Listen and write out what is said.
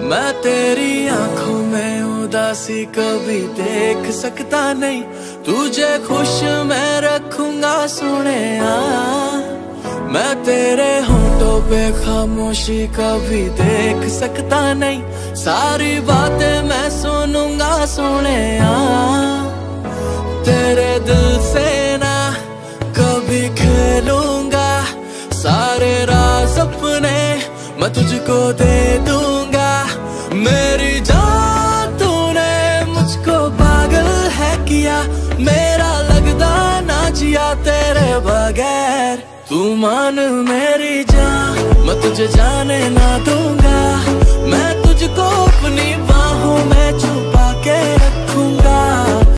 मैं तेरी आंखों में उदासी कभी देख सकता नहीं, तुझे खुश मैं रखूंगा सोनिया। मैं तेरे होठों पे खामोशी कभी देख सकता नहीं, सारी बातें मैं सुनूंगा सोनिया। तेरे दिल से ना कभी खेलूंगा, सारे राज अपने मैं तुझको दे दूंगा। मेरी जान तूने मुझको पागल है किया, मेरा लगदा ना जिया तेरे बगैर। तू मान मेरी जान, मैं तुझे जाने ना दूंगा, मैं तुझको अपनी बाहों में छुपा के रखूंगा।